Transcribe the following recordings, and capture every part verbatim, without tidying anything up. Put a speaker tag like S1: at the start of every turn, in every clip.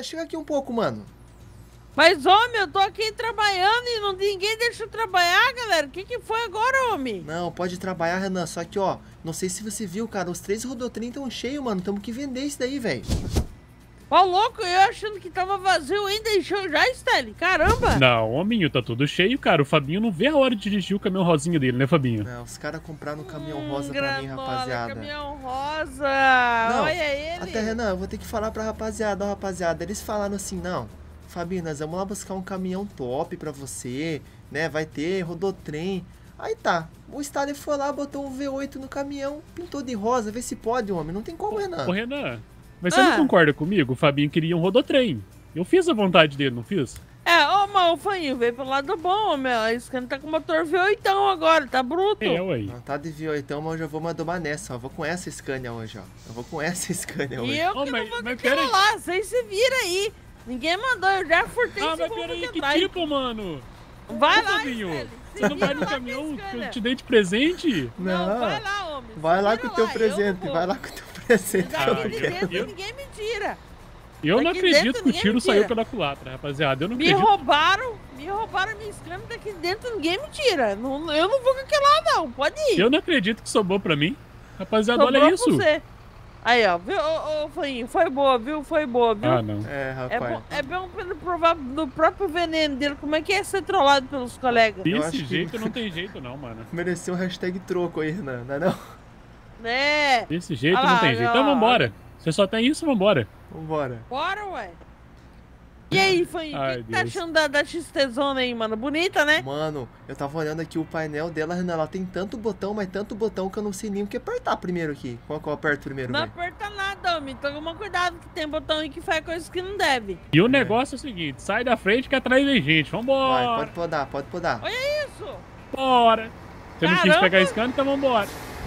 S1: chega aqui um pouco, mano.
S2: Mas, homem, eu tô aqui trabalhando e não, ninguém deixa eu trabalhar, galera. O que que foi agora, homem?
S1: Não, pode trabalhar, Renan. Só que, ó, não sei se você viu, cara, os três rodotrem estão cheios, mano. Temos que vender isso daí, velho.
S2: Ó, louco, eu achando que tava vazio ainda, encheu já, Stanley. Caramba!
S3: Não, hominho, tá tudo cheio, cara. O Fabinho não vê a hora de dirigir o caminhão rosinha dele, né, Fabinho?
S1: Não, os caras compraram um caminhão
S2: hum,
S1: rosa pra mim, rapaziada.
S2: Caminhão rosa!
S1: Não,
S2: olha ele!
S1: Até, Renan, eu vou ter que falar pra rapaziada, ó, rapaziada. Eles falaram assim, não, Fabinho, nós vamos lá buscar um caminhão top pra você, né? Vai ter rodotrem. Aí tá, o Stanley foi lá, botou um V oito no caminhão, pintou de rosa, vê se pode, homem. Não tem como, Renan.
S3: Ô, Renan, mas você
S2: ah.
S3: não concorda comigo? O Fabinho queria um rodotrem. Eu fiz a vontade dele, não fiz?
S2: É, ô, mano, o Faninho veio pro lado bom, meu. Esse cara tá com motor V oito agora, tá bruto.
S3: É, ué.
S1: Não tá de V oito, mas hoje eu vou mandar nessa, ó. Eu vou com essa Scania hoje, ó. Eu vou com essa Scania hoje.
S2: E eu
S3: oh,
S2: que
S3: mas,
S2: não vou
S3: mas
S2: com aquela lá, vocês se viram aí. Ninguém mandou, eu já furtei
S3: Ah,
S2: esse
S3: mas
S2: povo
S3: peraí,
S2: aqui
S3: que
S2: atrás.
S3: tipo, mano?
S2: Vai
S3: Ô,
S2: lá,
S3: Fabinho,
S2: Stanley.
S3: você não vai
S2: vira
S3: no
S2: lá
S3: caminhão
S2: com a
S3: que eu
S2: Scania.
S3: te dei de presente?
S2: Não,
S1: Não,
S2: vai lá, homem.
S1: vai lá
S2: vira
S1: com o teu
S2: lá, eu
S1: presente,
S2: vou.
S1: vai lá com o teu presente.
S2: Daqui de
S3: Ah,
S2: dentro
S3: eu-
S2: ninguém me tira.
S3: Eu não
S2: Daqui
S3: acredito
S2: dentro
S3: que o
S2: ninguém
S3: tiro
S2: me
S3: saiu
S2: tira.
S3: pela culatra, rapaziada. Eu não
S2: Me
S3: acredito.
S2: roubaram, me roubaram minha Scania daqui de dentro, ninguém me tira. Não, eu não vou com aquele lá, não, pode ir.
S3: Eu não acredito que sobrou pra mim. Rapaziada,
S2: Sobrou
S3: olha isso.
S2: Você. Aí, ó, viu, ô, ô, Faninho, foi boa, viu, foi boa, viu?
S3: Ah, não.
S1: É,
S2: É
S1: rapaz.
S2: bom, é bom pra ele provar do próprio veneno dele, como é que é ser trollado pelos colegas,
S1: Eu acho
S3: Desse
S1: que-
S3: jeito não tem jeito não, mano.
S1: Mereceu um hashtag troco aí, Renan, não é não?
S2: né?
S3: Desse jeito
S2: Ah
S3: não
S2: lá,
S3: tem jeito.
S2: ó.
S3: Então vambora. Você só tem isso, vambora.
S1: Vambora.
S2: Bora, ué. E aí, Faninho, o
S3: Ai,
S2: que, que tá
S3: Deus.
S2: achando da, da X T Zona aí, mano? Bonita, né?
S1: Mano, eu tava olhando aqui o painel dela, Renan, ela tem tanto botão, mas tanto botão que eu não sei nem o que apertar primeiro aqui. Qual que eu aperto primeiro,
S2: Não
S1: velho?
S2: aperta nada, homem. Toma cuidado que tem botão aí que faz coisas que não deve.
S3: E o negócio é o seguinte, sai da frente que atrás vem gente.
S1: Vai,
S3: Vambora.
S1: pode podar, pode podar.
S2: Olha isso.
S3: Bora. Você não quis
S2: Caramba.
S3: pegar esse cano, então vambora.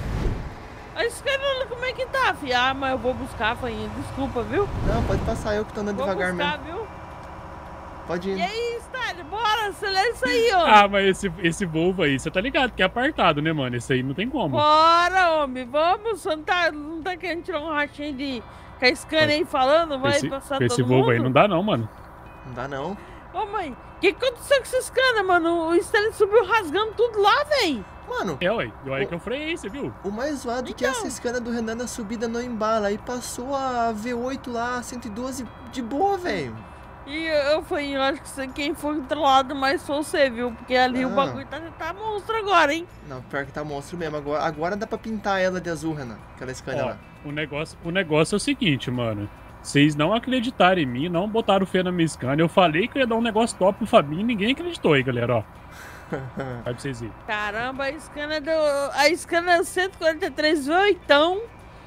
S2: Olha esse cara, olha como é que tá, fi. Ah, mas eu vou buscar, Faninho. Desculpa, viu?
S1: Não, pode passar, eu que tô andando
S2: Vou
S1: devagar
S2: buscar,
S1: mesmo.
S2: viu?
S1: Pode ir.
S2: E aí, Stanley, bora, acelera isso aí, ó.
S3: Ah, mas esse, esse Volvo aí, você tá ligado que é apartado, né, mano? Esse aí não tem como.
S2: Bora, homem, vamos. Você não tá, não tá querendo tirar um rachinho de... Com a Scania aí falando, vai
S3: esse
S2: passar
S3: esse
S2: todo
S3: Volvo
S2: mundo?
S3: aí não dá não, mano.
S1: Não dá não.
S2: Ô, mãe, o que aconteceu com essa Scania, mano? O Stanley subiu rasgando tudo lá, véi.
S1: Mano,
S3: É, ué. E olha que eu freiei, você viu?
S1: o mais zoado é que essa
S2: Então.
S1: Scania do Renan na subida não embala. Aí passou a V oito lá, cento e doze de boa, velho.
S2: E eu fui, eu acho que você- quem foi trollado mais foi você, viu? Porque ali
S1: Ah.
S2: o bagulho tá, tá monstro agora, hein?
S1: Não, pior que tá monstro mesmo. Agora, agora dá pra pintar ela de azul, Renan. Aquela Scania
S3: Ó,
S1: lá.
S3: o negócio, o negócio é o seguinte, mano. Vocês não acreditaram em mim, não botaram fé na minha Scania. Eu falei que eu ia dar um negócio top pro Fabinho e ninguém acreditou aí, galera, ó. Vai pra vocês verem.
S2: Caramba, a Scania deu... A Scania cento e quarenta e três V oito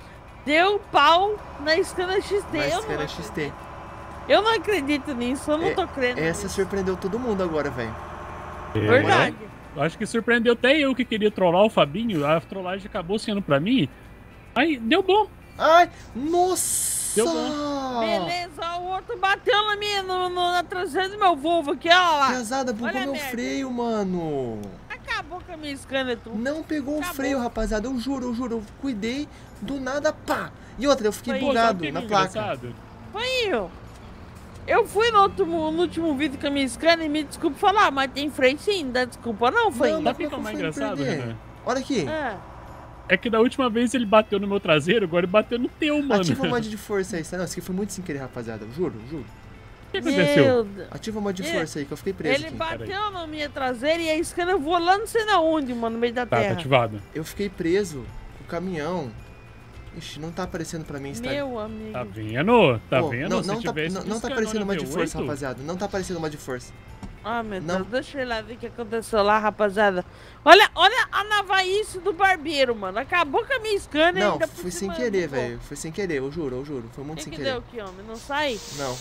S2: deu pau na Scania X T.
S1: Na
S2: Eu não,
S1: Scania X T.
S2: eu não acredito nisso, eu não
S1: É-
S2: tô crendo
S1: Essa
S2: nisso.
S1: surpreendeu todo mundo agora, velho.
S3: É,
S2: Verdade.
S3: eu acho que surpreendeu até eu que queria trollar o Fabinho. A trollagem acabou sendo pra mim. Aí, deu bom.
S1: Ai, nossa!
S3: Deu bom.
S2: Beleza, ó, o outro bateu na minha, no, no- na traseira do meu Volvo aqui, ó lá.
S1: Pesada, bugou
S2: Olha a
S1: meu
S2: merda.
S1: freio, mano.
S2: Acabou com a minha Scania, tu.
S1: Não pegou o
S2: Acabou.
S1: freio, rapaziada. Eu juro, eu juro. Eu cuidei, do nada, pá. E outra, eu fiquei
S2: Foi.
S3: Pô, sabe o
S1: bugado
S3: que é
S1: na
S3: que é
S1: placa.
S3: engraçado?
S2: Foi eu. Eu fui no último, no último vídeo com a minha Scania e me desculpa falar, mas tem freio sim, não dá desculpa não, foi.
S1: Não,
S3: Sabe o que
S1: como
S3: é o mais
S1: foi me
S3: engraçado,
S1: perder?
S3: Renan?
S1: Olha aqui.
S2: Ah,
S3: É que da última vez ele bateu no meu traseiro, agora ele bateu no teu, mano.
S1: Ativa o mod de força aí. Não, isso aqui foi muito sem querer, rapaziada. Eu juro, juro.
S3: O que aconteceu?
S2: meu Deus.
S1: Ativa o mod de
S2: Ele-
S1: força aí, que eu fiquei preso
S2: Ele
S1: aqui.
S2: bateu na minha traseira e a Scania voou lá não sei na onde, mano, no meio da
S3: Tá, tá
S2: terra.
S3: ativado.
S1: Eu fiquei preso com o caminhão. Ixi, não tá aparecendo pra mim. Está...
S2: Meu amigo.
S3: Tá vendo? Tá
S1: Pô,
S3: vendo?
S1: Não,
S3: Se
S1: não, tá,
S3: tivesse
S1: não, não tá
S3: buscando
S1: aparecendo
S3: na
S1: mod de
S3: V
S1: força,
S3: oito,
S1: rapaziada. Não tá aparecendo mod de força.
S2: Ah, meu
S1: Não.
S2: Deus, deixa eu ir lá ver o que aconteceu lá, rapaziada. Olha, olha a navaíce do barbeiro, mano. Acabou com a minha Scania
S1: Não,
S2: ainda por
S1: foi sem
S2: cima
S1: querer,
S2: do-
S1: velho. Foi sem querer, eu juro, eu juro. Foi
S2: O
S1: muito
S2: que,
S1: sem
S2: que
S1: querer.
S2: deu aqui, homem? Não sai?
S1: Não,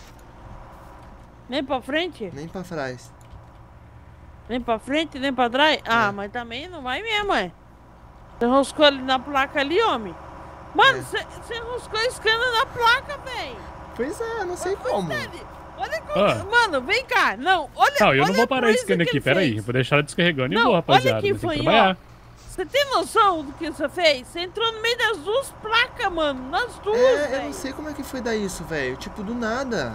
S2: Nem pra frente?
S1: nem pra trás.
S2: Nem pra frente, nem pra trás? Ah,
S1: É.
S2: mas também não vai mesmo, é. Você enroscou ali na placa ali, homem. Mano,
S1: É.
S2: você você enroscou a Scania na placa, velho.
S1: Pois é, não sei como.
S2: Olha como...
S3: Ah.
S2: Mano, vem cá. Não, olha
S3: Não, eu
S2: olha
S3: não vou
S2: a
S3: parar
S2: coisa
S3: esse cano
S2: que
S3: aqui,
S2: ele
S3: pera aí.
S2: fez.
S3: Eu vou deixar ela descarregando e
S2: Não,
S3: vou,
S2: olha
S3: rapaziada.
S2: aqui,
S3: Vai ter que
S2: foi, ó.
S3: trabalhar.
S2: Você tem noção do que você fez? Você entrou no meio das duas placas, mano. Nas duas,
S1: É,
S2: velho.
S1: eu não sei como é que foi dar isso, velho. Tipo, do nada.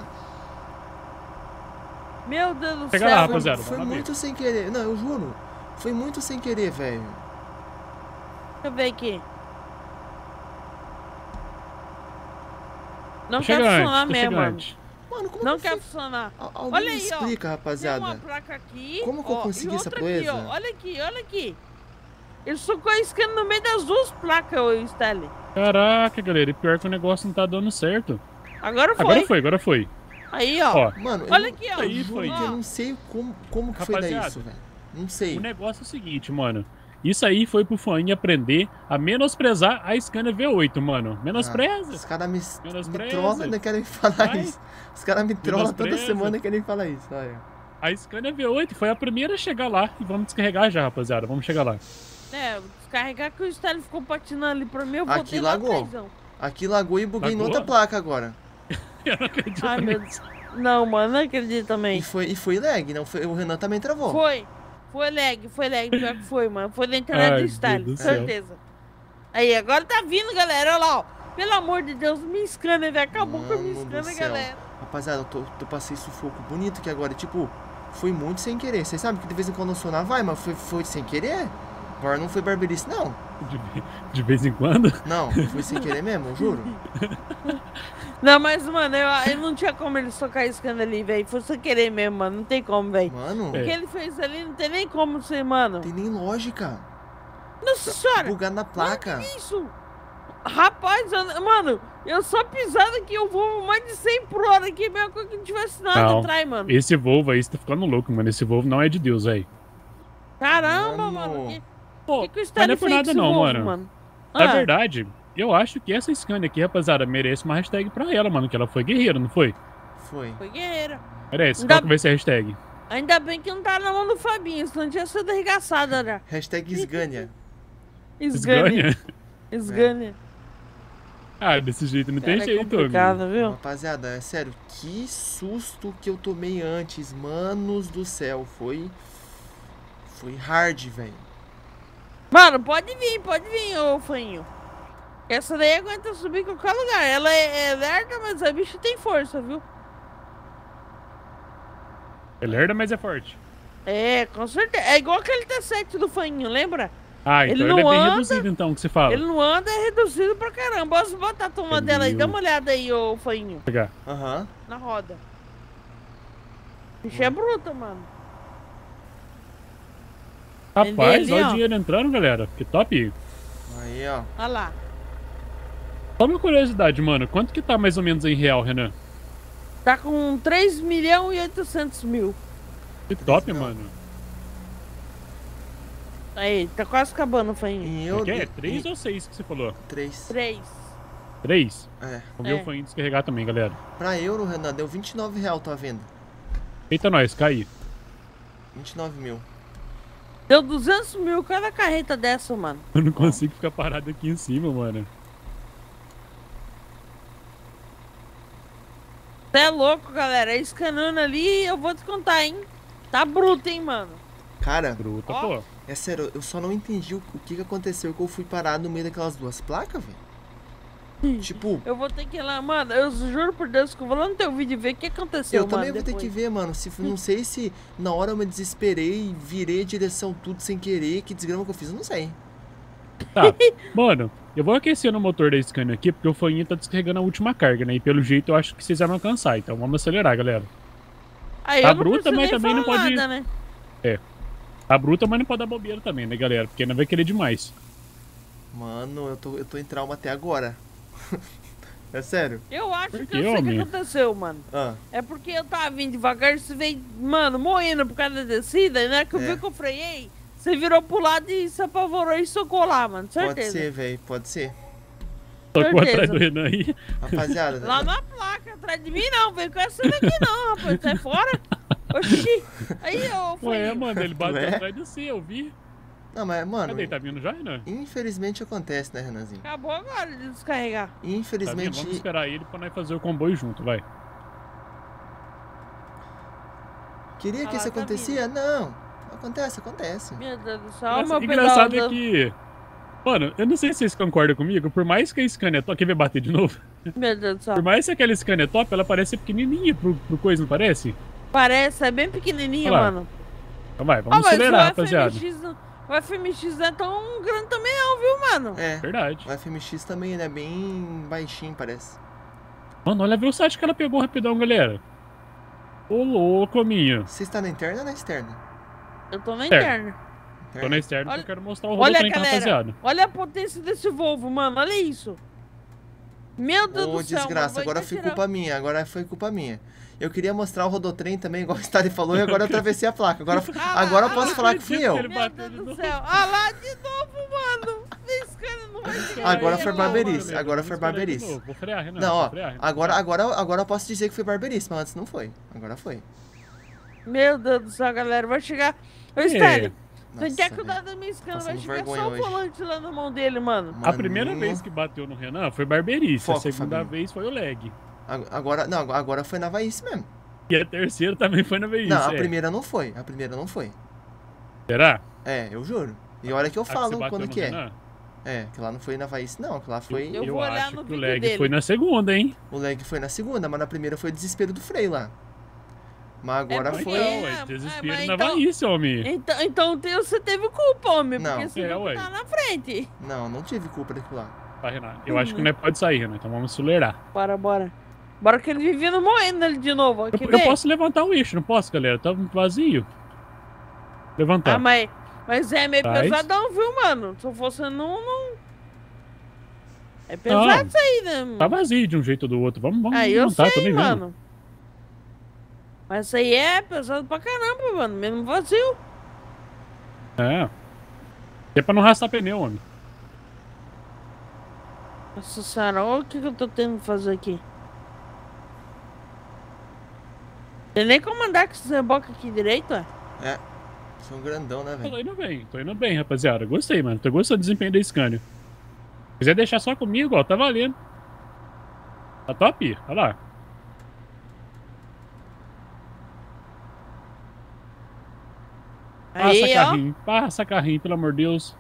S2: Meu Deus do
S3: Pega
S2: céu.
S3: lá,
S1: Foi,
S3: rapaziada.
S1: foi
S3: vamos lá
S1: muito sem querer. Não, eu juro. Foi muito sem querer, velho.
S2: Deixa eu ver aqui. Não
S3: ver.
S2: quer
S3: Chegante,
S2: funcionar
S3: tá
S2: mesmo, mano.
S3: chegante.
S1: Mano, como
S2: Não
S1: que
S2: quer
S1: foi?
S2: funcionar.
S1: Al- Alguém
S2: Olha
S1: me
S2: aí, ó.
S1: explica,
S2: Tem
S1: rapaziada.
S2: uma placa aqui.
S1: Como que eu
S2: ó,
S1: consegui
S2: e
S1: essa
S2: outra aqui,
S1: proeza?
S2: ó. Olha aqui, olha aqui. Ele socou a escana no meio das duas placas, ô Stanley.
S3: Caraca, galera, e pior que o negócio não tá dando certo.
S2: Agora foi.
S3: Agora foi, agora foi.
S2: Aí, ó.
S3: Ó,
S1: Mano, eu
S2: Olha
S1: não-
S2: aqui, ó.
S3: Aí
S1: eu juro
S3: foi.
S1: que eu não sei como, como que foi dar
S3: Rapaziada,
S1: isso, velho. Não sei.
S3: o negócio é o seguinte, mano. Isso aí foi pro Fainha aprender a menosprezar a Scania V oito, mano. Menospreza.
S1: Ah, os caras me, me
S3: Menospreza.
S1: trollam e não querem falar
S3: Vai.
S1: isso. Os caras me trollam toda
S3: Menospreza.
S1: semana e querem falar isso. Olha.
S3: A Scania V oito foi a primeira a chegar lá. E vamos descarregar já, rapaziada. Vamos chegar lá.
S2: É, descarregar que o Stanley ficou patinando ali pra mim, eu
S1: Aqui
S2: botei lá
S1: lagou.
S2: atrásão.
S1: Aqui lagou e buguei em
S3: Lagou?
S1: outra placa agora.
S3: Eu não acredito
S2: Ai, meu
S3: nisso.
S2: Deus. Não, mano, não acredito
S1: E
S2: também.
S1: foi, e foi lag, não foi, o Renan também travou.
S2: Foi. Foi lag, foi lag, pior que foi, mano. Foi na internet
S3: Ai,
S2: do Stanley,
S3: Deus do céu.
S2: certeza. Aí, agora tá vindo, galera. Olha lá, ó. Pelo amor de Deus, me Scania, velho. Acabou com a minha
S1: Mano do
S2: Scania,
S1: céu.
S2: galera.
S1: Rapaziada, eu tô, tô passei sufoco bonito que agora, tipo, foi muito sem querer. Vocês sabem que de vez em quando o sonar vai, mas foi, foi sem querer. Agora não foi barberice, não.
S3: De, de vez em quando.
S1: Não, foi sem querer mesmo, eu juro.
S2: Não, mas, mano, eu, eu não tinha como ele socar a Scania ali, velho. Foi sem querer mesmo, mano. Não tem como, velho.
S1: Mano,
S2: O que ele fez ali não tem nem como ser, mano.
S1: não tem nem lógica.
S2: Nossa senhora.
S1: Bugar na placa.
S2: Que isso? Rapaz, eu- mano, eu só pisando aqui, eu vou mais de cem por hora aqui, mesmo coisa que não tivesse nada
S3: Não.
S2: atrás, mano.
S3: Esse Volvo aí, você tá ficando louco, mano. Esse Volvo não é de Deus, velho.
S2: Caramba,
S1: Mano.
S2: mano. Que,
S3: Pô,
S2: que, que o
S3: mas
S2: Stanley
S3: não é por
S2: fez
S3: nada
S2: com esse
S3: não,
S2: Volvo,
S3: mano. Na
S2: Ah,
S3: verdade, eu acho que essa Scania aqui, rapaziada, merece uma hashtag pra ela, mano. Que ela foi guerreira, não foi?
S1: Foi.
S2: Foi guerreira.
S3: Merece.
S2: Ainda-
S3: Qual que vai ser a hashtag?
S2: Ainda bem que não tá na mão do Fabinho, senão tinha sido arregaçada, né?
S1: Hashtag Esgânia.
S2: Esgânia.
S3: Scania?
S2: Esgânia.
S3: Ah, desse jeito não tem
S2: Cara, é
S3: jeito, amigo.
S2: complicado, viu?
S1: Rapaziada, é sério, que susto que eu tomei antes. Manos do céu, foi... Foi hard, velho.
S2: Mano, pode vir, pode vir, ô Fanho. Essa daí aguenta subir em qualquer lugar. Ela é, é lerda, mas a bicha tem força, viu?
S3: É lerda, mas é forte.
S2: É, com certeza. É igual aquele T sete do Fanho, lembra?
S3: Ah, então
S2: Ele
S3: ele,
S2: não
S3: é bem
S2: anda,
S3: reduzido, então, que você fala.
S2: Ele não anda, é reduzido pra caramba. Posso botar a toma
S3: Entendeu.
S2: dela aí? Dá uma olhada aí, ô Fanho.
S3: Pegar.
S1: Aham.
S2: Na roda. Bicha é bruta, mano.
S3: Rapaz,
S2: ali,
S3: olha
S2: ó.
S3: o dinheiro entrando, galera. Que top.
S1: Aí, ó.
S2: Olha lá.
S3: Só uma curiosidade, mano. Quanto que tá mais ou menos em real, Renan?
S2: Tá com três milhões e oitocentos mil.
S3: Que top,
S1: Não.
S3: mano.
S2: Aí, tá quase acabando, Fanho.
S1: Em
S3: O
S1: eu...
S3: que é?
S1: em-
S3: Três
S1: em-
S3: ou seis que você falou?
S1: Três.
S2: Três.
S3: Três?
S1: É.
S3: Vamos ver
S2: É.
S3: o Fainho descarregar também, galera.
S1: Pra euro, Renan, deu vinte e nove real, tá vendo?
S3: Eita, nós, cai.
S1: vinte e nove mil.
S2: Deu duzentos mil cada carreta dessa, mano.
S3: Eu não consigo ficar parado aqui em cima, mano.
S2: Você é louco, galera. É escanando ali, eu vou te contar, hein? Tá bruto, hein, mano.
S1: Cara,
S3: Bruta,
S2: Ó.
S3: pô.
S1: é sério, eu só não entendi o, o que que aconteceu que eu fui parar no meio daquelas duas placas, velho. Tipo,
S2: Eu vou ter que ir lá, mano. Eu juro por Deus que eu vou lá no teu vídeo e ver o que aconteceu,
S1: eu
S2: mano.
S1: também vou ter que
S2: depois.
S1: ver, mano. Se, não sei se na hora eu me desesperei, virei a direção tudo sem querer, que desgrama que eu fiz, eu não sei.
S3: Tá, mano, eu vou aquecendo o motor da Scania aqui, porque o Fainho tá descarregando a última carga, né? E pelo jeito eu acho que vocês vão alcançar, então vamos acelerar, galera.
S2: Aí
S3: Tá
S2: eu não
S3: bruta,
S2: preciso
S3: mas
S2: nem
S3: também não
S2: falar
S3: pode-
S2: nada, né?
S3: Tá bruta, mas não pode dar bobeira também, né, galera? Porque não vai querer demais.
S1: Mano, eu tô, eu tô em trauma até agora. É sério?
S2: Eu acho
S3: Por
S2: que
S3: quê,
S2: eu sei o que
S3: homem?
S2: aconteceu, mano.
S1: Ah,
S2: É porque eu tava vindo devagar, você veio, mano, morrendo por causa da descida, e na hora que eu
S1: É.
S2: vi que eu freiei, você virou pro lado e se apavorou e socou lá, mano.
S1: pode
S2: Certeza.
S1: ser, velho, pode ser.
S3: Tocou
S2: Certeza.
S3: atrás do Renan aí.
S1: Rapaziada,
S2: Lá na placa, atrás de mim não, vem com essa daqui não, rapaz, sai fora. Oxi. Aí, ô, foi.
S3: Ué, mano, ele bateu
S1: Ué?
S3: atrás de você, eu vi.
S1: não, mas, mano,
S3: Cadê? Tá vindo já, Renan?
S1: infelizmente acontece, né, Renanzinho?
S2: Acabou agora de descarregar.
S3: Tá vindo?
S1: Infelizmente,
S3: Vamos esperar ele pra nós fazer o comboio junto, vai.
S1: queria
S2: Ah
S1: que
S2: lá,
S1: isso
S2: tá
S1: acontecia? Não. Acontece, acontece.
S2: Meu Deus do céu, o meu
S3: Engraçado
S2: pedal
S3: é que... Mano, eu não sei se vocês concordam comigo, por mais que a Scania é top... Quer ver bater de novo?
S2: Meu Deus do céu.
S3: Por mais que aquela Scania é top, ela parece pequenininha pro, pro coisa, não parece?
S2: Parece, é bem pequenininho,
S3: Olha lá.
S2: mano.
S3: Então vai,
S2: Ah,
S3: vamos
S2: mas
S3: acelerar,
S2: o
S3: rapaziada.
S2: F M X, não- o F M X não é tão grande também não, viu, mano?
S1: É,
S3: Verdade.
S1: o F M X também, ele é bem baixinho, parece.
S3: Mano, olha a velocidade que ela pegou rapidão, galera. Ô, louco, minha.
S1: Você está na interna ou na externa?
S2: Eu tô na
S3: Certo.
S2: interna.
S3: Tô na externa
S2: Olha-
S3: porque eu quero mostrar o
S2: Olha,
S3: rodotrem, tá,
S2: galera,
S3: rapaziada.
S2: olha a potência desse Volvo, mano, olha isso. Meu Deus
S1: Ô,
S2: do céu,
S1: desgraça,
S2: mano,
S1: agora
S2: vai
S1: foi
S2: tirar-
S1: culpa minha, agora foi culpa minha. Eu queria mostrar o rodotrem também, igual o Stade falou, e agora eu atravessei a placa. Agora,
S2: Ah,
S1: agora eu
S2: ah,
S1: posso
S2: ah,
S1: falar que fui eu.
S3: ele
S2: Meu
S3: bateu
S2: Deus
S3: de
S2: do
S3: novo.
S2: céu. Ah lá, de novo, mano. Esse cara não vai chegar
S1: Agora
S2: aí,
S1: foi
S2: não,
S1: barberice,
S2: mano.
S1: agora foi
S3: Vamos esperar de
S1: barberice.
S3: novo. Vou frear, Renan.
S1: Não,
S3: vou
S1: ó,
S3: frear, Renan.
S1: agora, agora, agora eu posso dizer que foi barberice, mas antes não foi. Agora foi.
S2: Meu Deus do céu, galera, vai chegar... Ô,
S3: É.
S2: Stélio, você
S1: Nossa,
S2: quer cuidar
S1: velho.
S2: da minha escana, vai
S1: Passando
S2: chegar
S1: vergonha
S2: só o
S1: hoje.
S2: volante lá na mão dele, mano.
S3: A primeira
S1: Maninho.
S3: vez que bateu no Renan foi barberice.
S1: Foco,
S3: a segunda
S1: Fabinho.
S3: vez foi o lag.
S1: Ag- Agora, não, agora foi na Vaice mesmo.
S3: E a terceira também foi na vez.
S1: Não, a
S3: é.
S1: primeira não foi. A primeira não foi.
S3: Será?
S1: É, eu juro. E olha que eu
S3: A que você
S1: falo
S3: bateu
S1: quando
S3: no
S1: que é.
S3: Renan?
S1: É, que lá não foi na Vaice, não. Que lá foi.
S2: Eu vou olhar
S3: acho
S2: no
S3: que o
S2: vídeo
S3: lag
S2: dele.
S3: foi na segunda, hein?
S1: O lag foi na segunda, mas na primeira foi o desespero do freio lá. Mas agora
S2: porque-
S1: foi.
S3: Não,
S2: É,
S3: ué, desespero
S2: mas
S3: na
S2: então-
S3: Havaí, homem.
S2: Então, então te- você teve culpa, homem,
S1: Não.
S2: porque você
S3: É,
S2: não
S3: ué.
S2: tá na frente.
S1: Não, não tive culpa daquilo lá.
S3: Tá, Renan. Eu acho que não é pode sair, Renan. Então vamos acelerar.
S2: Bora, bora. Bora que ele vivendo moendo ele de novo.
S3: Eu,
S2: Aqui,
S3: eu posso levantar o eixo, não posso, galera? Tá vazio. Levantar.
S2: Ah, mas, mas é meio
S3: Faz.
S2: pesadão, viu, mano? Se eu fosse não, não... É pesado
S3: Não.
S2: isso aí, né? mano?
S3: Tá vazio de um jeito ou do outro. Vamos, vamos
S2: Aí eu
S3: levantar, tô
S2: sei,
S3: nem vendo.
S2: mano. Mas isso aí é pesado pra caramba, mano. Mesmo vazio.
S3: É. É pra não arrastar pneu, homem.
S2: Nossa senhora, olha o que, que eu tô tendo que fazer aqui. Tem nem como andar com esse reboque aqui direito, ué.
S1: É. Sou um grandão, né,
S3: Tô
S1: velho?
S3: indo bem, tô indo bem, rapaziada. Gostei, mano. Tô gostando do desempenho da Scania. Se quiser deixar só comigo, ó, tá valendo. Tá top? Olha lá. Passa
S2: Aí, ó.
S3: carrinho, passa carrinho, pelo amor de Deus.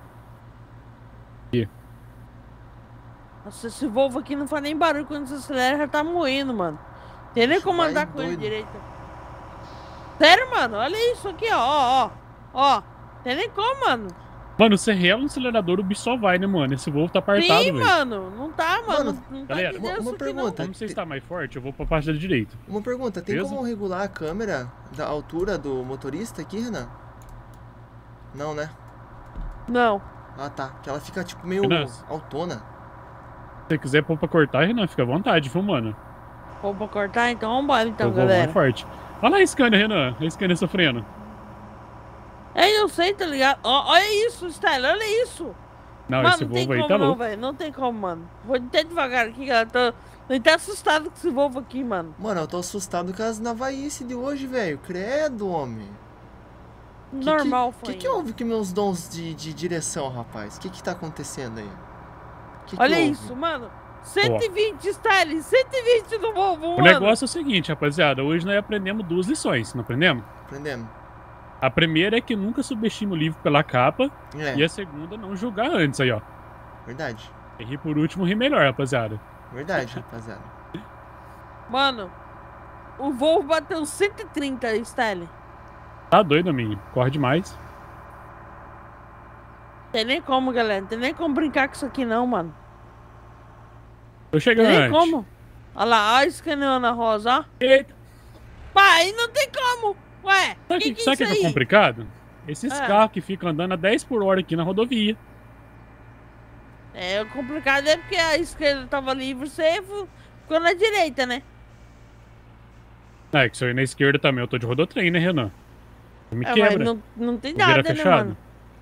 S2: Nossa, esse Volvo aqui não faz nem barulho quando você acelera, já tá moendo, mano. Tem nem
S1: Ixi,
S2: como
S1: vai
S2: andar com ele
S1: doido.
S2: direito. Sério, mano? Olha isso aqui, ó, ó, ó. Ó, tem nem como, mano.
S3: Mano, você rela no acelerador, o bicho só vai, né, mano? Esse Volvo tá apartado,
S2: Sim,
S3: velho.
S2: mano. Não tá, mano.
S1: Mano,
S2: não tá
S3: galera,
S2: de
S1: uma-
S2: Deus
S1: uma
S2: isso aqui, não.
S1: pergunta.
S3: Como você está mais forte, eu vou pra parte da direita.
S1: Uma pergunta, tem
S3: Beleza?
S1: como regular a câmera da altura do motorista aqui, Renan? Não, né?
S2: Não.
S1: Ah, tá. Que ela fica, tipo, meio
S3: Renan.
S1: autona.
S3: Se você quiser pôr pra cortar, Renan, fica à vontade, viu, mano?
S2: Vou pra cortar, então vambora, então,
S3: o Volvo é
S2: galera.
S3: forte. Olha lá a Scania, Renan. A Scania sofrendo.
S2: É, eu sei, tá ligado? Ó, olha isso, Style, olha isso.
S3: Não,
S2: mano,
S3: esse
S2: não tem
S3: Volvo aí
S2: como
S3: tá
S2: não,
S3: louco.
S2: velho. Não tem como, mano. Vou até devagar aqui, galera. Tô, tô até assustado com esse Volvo aqui, mano.
S1: Mano, eu tô assustado com as navaice de hoje, velho. Credo, homem. Que-
S2: Normal,
S1: que,
S2: foi.
S1: que, que houve com meus dons de, de direção, rapaz? O que que tá acontecendo aí? Que que
S2: Olha
S1: houve?
S2: isso, mano. cento e vinte, Style. cento e vinte no Volvo,
S3: O
S2: mano.
S3: negócio é o seguinte, rapaziada. Hoje nós aprendemos duas lições, não aprendemos?
S1: Aprendemos.
S3: A primeira é que nunca subestime o livro pela capa.
S1: É,
S3: E a segunda, não julgar antes aí, ó.
S1: verdade.
S3: E rir por último, rir melhor, rapaziada.
S1: Verdade, rapaziada.
S2: Mano, o Volvo bateu cento e trinta, Style.
S3: Tá doido, amigo. Corre demais.
S2: Tem nem como, galera. Tem nem como brincar com isso aqui, não, mano.
S3: Tô chegando
S2: Tem nem
S3: antes.
S2: como. Olha lá, olha a escaneando a rosa, ó.
S3: Eita.
S2: Pai, não tem como. Ué,
S3: Sabe o
S2: que
S3: que,
S2: que
S3: sabe
S2: é
S3: que
S2: isso
S3: é
S2: aí?
S3: complicado? Esses
S2: É.
S3: carros que ficam andando a dez por hora aqui na rodovia.
S2: É, o complicado é porque a esquerda tava livre, você ficou na direita, né?
S3: É, que se eu ir na esquerda também, eu tô de rodotrem, né, Renan? Me
S2: É, mas
S3: quebra.
S2: não, não tem
S3: O vira
S2: nada, né,
S3: fechado.
S2: mano?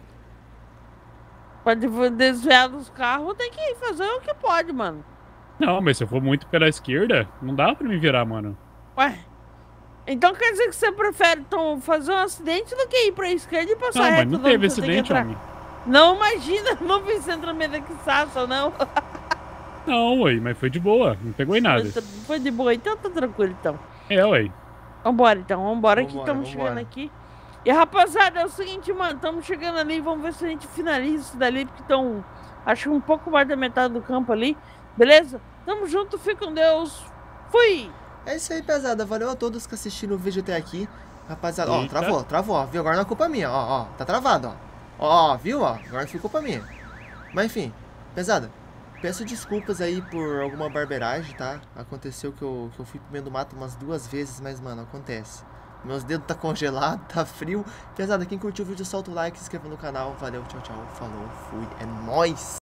S2: Pra de- desviar dos carros, tem que fazer o que pode, mano.
S3: Não, mas se eu for muito pela esquerda, não dá pra me virar, mano.
S2: Ué, então quer dizer que você prefere então, fazer um acidente do que ir pra esquerda e passar
S3: Não, mas
S2: reto
S3: não
S2: de onde
S3: teve
S2: você tem que
S3: acidente,
S2: entrar?
S3: homem.
S2: Não, imagina, não vi você entrar no meio da quiçaça, não.
S3: Não, ué, mas foi de boa, não pegou em nada.
S2: Foi de boa, então tá tranquilo, então.
S3: É, ué.
S2: Vambora, então, vambora, que
S1: Vambora,
S2: estamos
S1: vambora.
S2: chegando aqui. E rapaziada, é o seguinte, mano, estamos chegando ali, vamos ver se a gente finaliza isso dali, porque estão, acho que um pouco mais da metade do campo ali, beleza? Tamo junto, fica com Deus, fui!
S1: É isso aí, pesada, valeu a todos que assistiram o vídeo até aqui. Rapaziada, ó,
S3: Eita.
S1: travou, travou, ó, viu? Agora não é culpa minha, ó, ó, tá travado, ó. Ó, viu, ó, agora foi culpa minha. Mas enfim, pesada, peço desculpas aí por alguma barbeiragem, tá? Aconteceu que eu, que eu fui pro meio do mato umas duas vezes, mas, mano, acontece. Meus dedos tá congelado, tá frio. Pesada, quem curtiu o vídeo, solta o like, se inscreva no canal. Valeu, tchau, tchau, falou, fui, é nóis!